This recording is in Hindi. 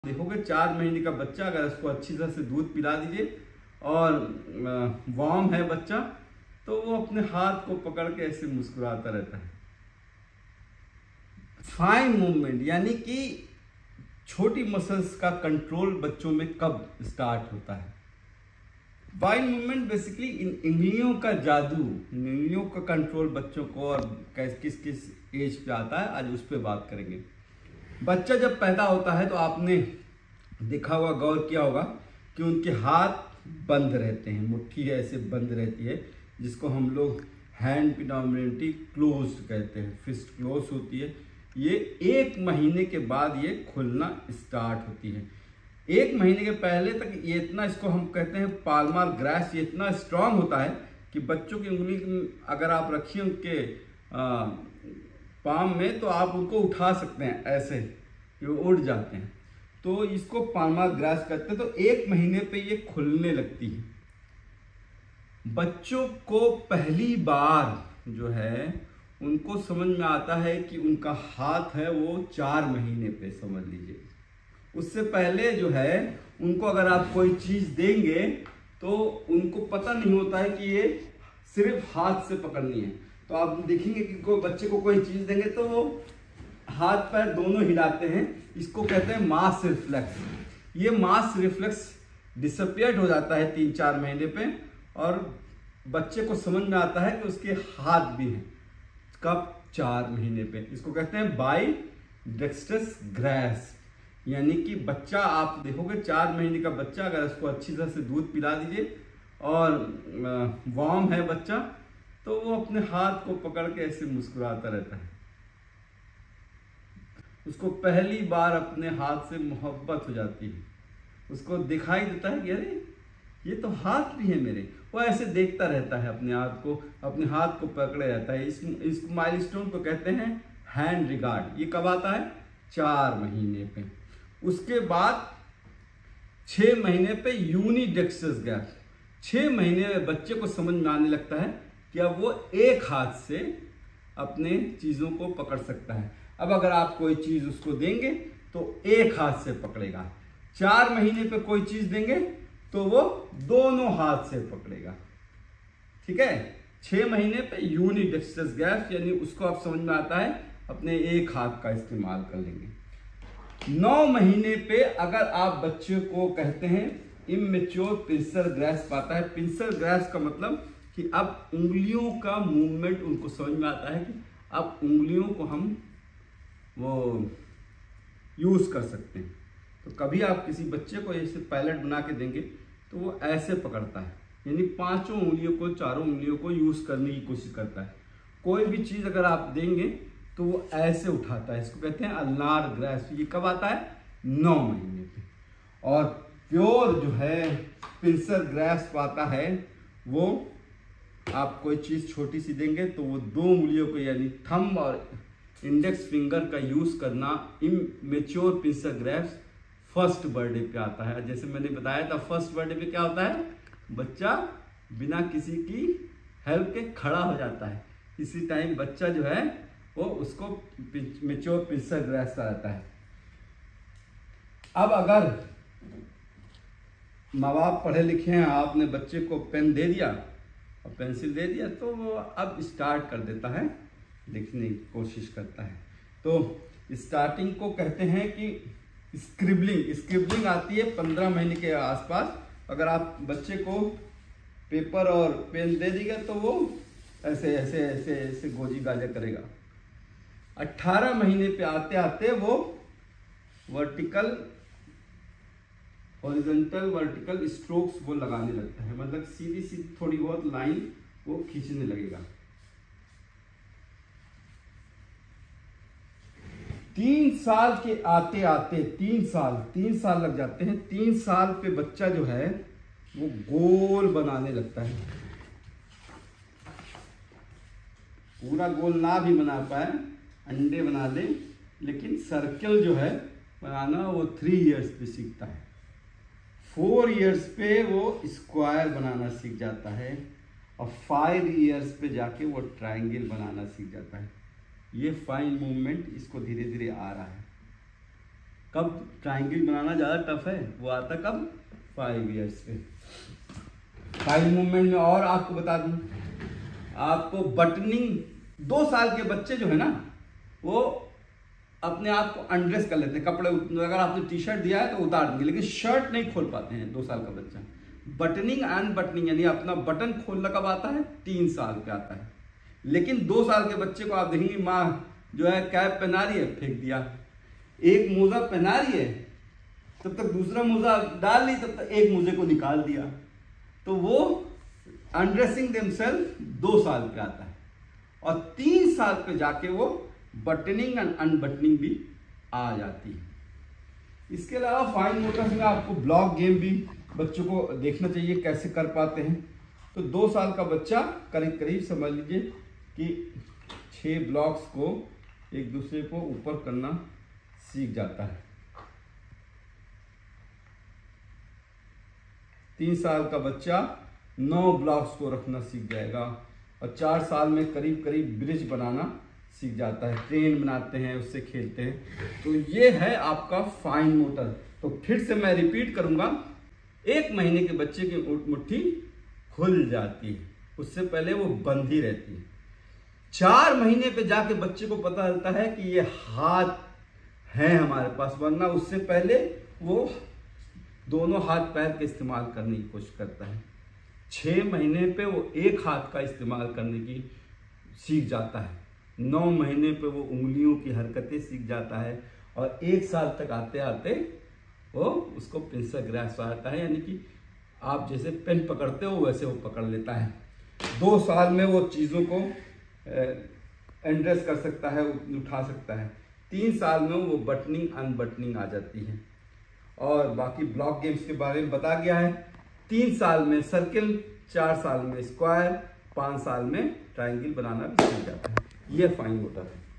देखोगे 4 महीने का बच्चा, अगर उसको अच्छी तरह से दूध पिला दीजिए और वार्म है बच्चा, तो वो अपने हाथ को पकड़ के ऐसे मुस्कुराता रहता है। फाइन मूवमेंट यानी कि छोटी मसल्स का कंट्रोल बच्चों में कब स्टार्ट होता है? फाइन मूवमेंट बेसिकली इंगलियों का जादू, इंगलियों का कंट्रोल बच्चों को और किस किस एज पे आता है, आज उस पर बात करेंगे। बच्चा जब पैदा होता है तो आपने देखा होगा, गौर किया होगा कि उनके हाथ बंद रहते हैं, मुट्ठी ऐसे बंद रहती है, जिसको हम लोग हैंड प्रेडोमिनेटली क्लोज्ड कहते हैं, फिस्ट क्लोज होती है। ये 1 महीने के बाद ये खुलना स्टार्ट होती है। 1 महीने के पहले तक ये इतना, इसको हम कहते हैं पाल्मर ग्रास, ये इतना स्ट्रांग होता है कि बच्चों की उंगली अगर आप रखिए उनके पाम में तो आप उनको उठा सकते हैं, ऐसे ये उड़ जाते हैं। तो इसको पाल्मर ग्रास कहते हैं। तो 1 महीने पे ये खुलने लगती है। बच्चों को पहली बार जो है उनको समझ में आता है कि उनका हाथ है वो 4 महीने पे, समझ लीजिए। उससे पहले जो है उनको अगर आप कोई चीज देंगे तो उनको पता नहीं होता है कि ये सिर्फ हाथ से पकड़नी है। तो आप देखेंगे कि कोई बच्चे को कोई चीज देंगे तो वो हाथ पैर दोनों हिलाते हैं, इसको कहते हैं मास रिफ्लेक्स। ये मास रिफ्लेक्स डिसअपियर्ड हो जाता है 3-4 महीने पे और बच्चे को समझ में आता है कि उसके हाथ भी हैं। कब? 4 महीने पे। इसको कहते हैं बाई डेक्स्ट्रस ग्रास्प, यानी कि बच्चा, आप देखोगे 4 महीने का बच्चा, अगर उसको अच्छी तरह से दूध पिला दीजिए और वार्म है बच्चा, तो वो अपने हाथ को पकड़ के ऐसे मुस्कुराता रहता है। उसको पहली बार अपने हाथ से मोहब्बत हो जाती है। उसको दिखाई देता है कि अरे ये तो हाथ भी है मेरे। वो ऐसे देखता रहता है अपने हाथ को पकड़े रहता है। इस माइलस्टोन को कहते हैं हैंड रिगार्ड। ये कब आता है? 4 महीने पे। उसके बाद 6 महीने पे यूनिडेक्स्ट्रस गैप। 6 महीने में बच्चे को समझ में आने लगता है कि अब वो एक हाथ से अपने चीजों को पकड़ सकता है। अब अगर आप कोई चीज उसको देंगे तो एक हाथ से पकड़ेगा। 4 महीने पे कोई चीज देंगे तो वो दोनों हाथ से पकड़ेगा। ठीक है? 6 महीने पे यूनिडेक्स्ट्रस गैप, यानी उसको आप समझ में आता है अपने एक हाथ का इस्तेमाल कर लेंगे। 9 महीने पे अगर आप बच्चे को कहते हैं इमेच्योर पिंसर ग्रास्प आता है। पिंसर ग्रास्प का मतलब कि अब उंगलियों का मूवमेंट उनको समझ में आता है कि अब उंगलियों को हम वो यूज कर सकते हैं। तो कभी आप किसी बच्चे को ऐसे पायलट बना के देंगे तो वो ऐसे पकड़ता है, यानी 5 उंगलियों को, 4 उंगलियों को यूज करने की कोशिश करता है। कोई भी चीज अगर आप देंगे तो वो ऐसे उठाता है। इसको कहते हैं अल्नार ग्रास्प। ये कब आता है? 9 महीने पे। और प्योर जो है पिंसर ग्रास्प आता है, वो आप कोई चीज छोटी सी देंगे तो वो 2 उंगलियों को, यानी थंब और इंडेक्स फिंगर का यूज करना। Immature pincer grasp first birthday पे आता है। जैसे मैंने बताया था, फर्स्ट बर्थडे पे क्या होता है? बच्चा बिना किसी की हेल्प के खड़ा हो जाता है। इसी टाइम बच्चा जो है वो उसको मैच्योर पिंसर ग्रास्प आता है। अब अगर माँ बाप पढ़े लिखे हैं, आपने बच्चे को पेन दे दिया और पेंसिल दे दिया, तो वो अब स्टार्ट कर देता है, लिखने की कोशिश करता है। तो स्टार्टिंग को कहते हैं कि स्क्रिबलिंग आती है 15 महीने के आसपास। अगर आप बच्चे को पेपर और पेन दे दीजिए तो वो ऐसे ऐसे ऐसे ऐसे गोजी गाजा करेगा। 18 महीने पे आते आते वो वर्टिकल, हॉरिजॉन्टल, वर्टिकल स्ट्रोक्स वो लगाने लगता है, मतलब सीधी सीधी थोड़ी बहुत लाइन वो खींचने लगेगा। 3 साल के आते आते 3 साल लग जाते हैं। 3 साल पे बच्चा जो है वो गोल बनाने लगता है। पूरा गोल ना भी बना पाए, अंडे बना दे, लेकिन सर्कल जो है बनाना वो 3 इयर्स पे सीखता है। 4 इयर्स पे वो स्क्वायर बनाना सीख जाता है और 5 इयर्स पे जाके वो ट्रायंगल बनाना सीख जाता है। ये फाइन मूवमेंट इसको धीरे धीरे आ रहा है। कब ट्राइंगल बनाना ज़्यादा टफ है, वो आता कब 5 ईयर्स पे। फाइन मूवमेंट में और आपको बता दूं, आपको बटनिंग 2 साल के बच्चे जो है ना वो अपने आप को अनड्रेस कर लेते हैं, कपड़े अगर आपने टी शर्ट दिया है तो उतार देंगे, लेकिन शर्ट नहीं खोल पाते हैं 2 साल का बच्चा। बटनिंग एंड बटनिंग यानी अपना बटन खोलना कब आता है, 3 साल पे आता है। लेकिन 2 साल के बच्चे को आप देखेंगे माँ जो है कैप पहना रही है, फेंक दिया, एक मोजा पहना रही है तब तक दूसरा मोजा डाल ली, तब तक एक मोजे को निकाल दिया। तो वो अनड्रेसिंग देमसेल्फ 2 साल पे आता है, और 3 साल पे जाके वो बटनिंग एंड अनबटनिंग भी आ जाती है। इसके अलावा फाइन मोटर्स में आपको ब्लॉक गेम भी बच्चों को देखना चाहिए कैसे कर पाते हैं। तो 2 साल का बच्चा करीब करीब समझ लीजिए कि 6 ब्लॉक्स को एक दूसरे को ऊपर करना सीख जाता है। 3 साल का बच्चा 9 ब्लॉक्स को रखना सीख जाएगा, और 4 साल में करीब करीब ब्रिज बनाना सीख जाता है, ट्रेन बनाते हैं, उससे खेलते हैं। तो ये है आपका फाइन मोटर। तो फिर से मैं रिपीट करूंगा, 1 महीने के बच्चे की मुट्ठी खुल जाती है, उससे पहले वो बंद ही रहती है। 4 महीने पे जाके बच्चे को पता चलता है कि ये हाथ है हमारे पास, वरना उससे पहले वो दोनों हाथ पैर के इस्तेमाल करने की कोशिश करता है। 6 महीने पे वो एक हाथ का इस्तेमाल करने की सीख जाता है, 9 महीने पे वो उंगलियों की हरकतें सीख जाता है, और 1 साल तक आते आते वो उसको पेंसिल ग्रास्प आता है, यानी कि आप जैसे पेन पकड़ते हो वैसे वो पकड़ लेता है। 2 साल में वो चीज़ों को एंड्रेस कर सकता है, उठा सकता है। 3 साल में वो बटनिंग अनबटनिंग आ जाती है। और बाकी ब्लॉक गेम्स के बारे में बता गया है। 3 साल में सर्किल, 4 साल में स्क्वायर, 5 साल में ट्राइंगल बनाना भी सीख जाता है। ये फाइन मोटर है।